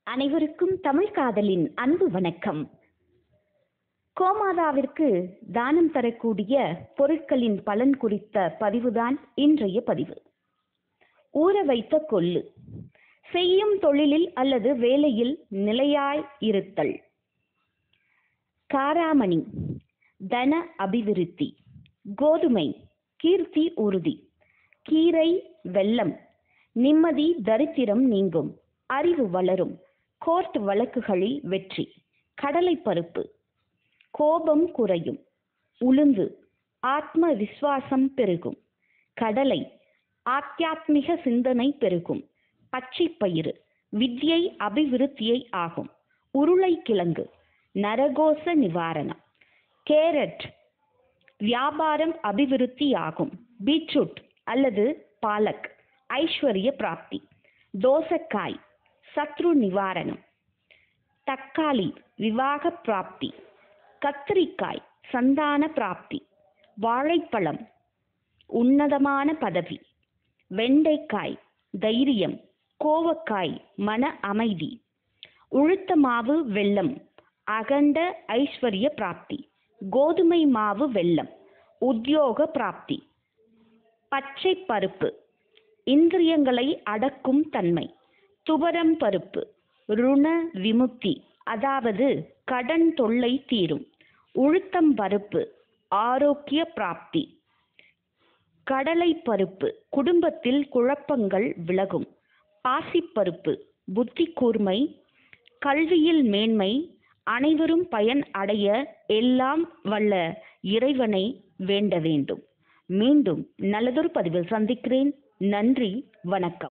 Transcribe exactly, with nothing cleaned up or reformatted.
அனைவருக்கும் தமிழ் காதலின் அன்பு வணக்கம். கோமாதாவிற்கு தானம் தரக்கூடிய பொருட்களின் பலன் குறித்த பதிவுதான் இன்றைய பதிவு. ஊற வைத்த கொள்ளு, செய்யும் தொழிலில் அல்லது வேலையில் நிலையாய் இருத்தல். காராமணி, தன அபிவிருத்தி. கோதுமை, கீர்த்தி உறுதி. கீரை, வெல்லம், நிம்மதி தரித்திரம் நீங்கும், அறிவு வளரும், கோர்ட் வழக்குகளில் வெற்றி. கடலை பருப்பு, கோபம் குறையும். உளுந்து, ஆத்ம விசுவாசம் பெருகும். கடலை, ஆத்தியாத்மிக சிந்தனை பெருகும். பச்சை பயிறு, வித்யை அபிவிருத்தியை ஆகும். உருளைக்கிழங்கு, நரகோச நிவாரணம். கேரட், வியாபாரம் அபிவிருத்தி ஆகும். பீட்ரூட் அல்லது பாலக், ஐஸ்வர்ய பிராப்தி. தோசக்காய், சத்ரு நிவாரணம். தக்காளி, விவாக பிராப்தி. கத்திரிக்காய், சந்தான பிராப்தி. வாழைப்பழம், உன்னதமான பதவி. வெண்டைக்காய், தைரியம். கோவக்காய், மன அமைதி. உளுத்த மாவு, வெல்லம், அகண்ட ஐஸ்வர்ய பிராப்தி. கோதுமை மாவு, வெல்லம், உத்தியோக பிராப்தி. பச்சை பருப்பு, இந்திரியங்களை அடக்கும் தன்மை. துவரம் பருப்பு, ருண விமுக்தி, அதாவது கடன் தொல்லை தீரும். உளுத்தம் பருப்பு, ஆரோக்கிய பிராப்தி. கடலை பருப்பு, குடும்பத்தில் குழப்பங்கள் விலகும். பாசிப்பருப்பு, புத்தி கூர்மை, கல்வியில் மேன்மை. அனைவரும் பயன் அடைய எல்லாம் வல்ல இறைவனை வேண்ட வேண்டும். மீண்டும் நல்லதொரு பதிவில் சந்திக்கிறேன். நன்றி, வணக்கம்.